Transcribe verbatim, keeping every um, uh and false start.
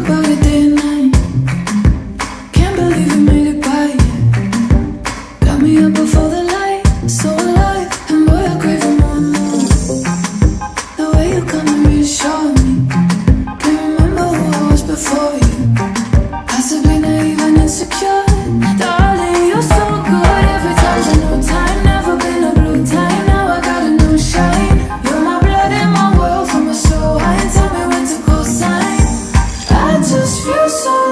about it day and night. Can't believe we made it by it. Got me up before the light, so alive. And boy, I crave for more and more. The way you come and reassure me. Can't remember who I was before you. Possibly naive and insecure. Darling, you're so good. Every time's a new time. Never been a blue time. Now I got a new shine. You're my blood in my world from a soul. I ain't tell me when to go sign. I just feel so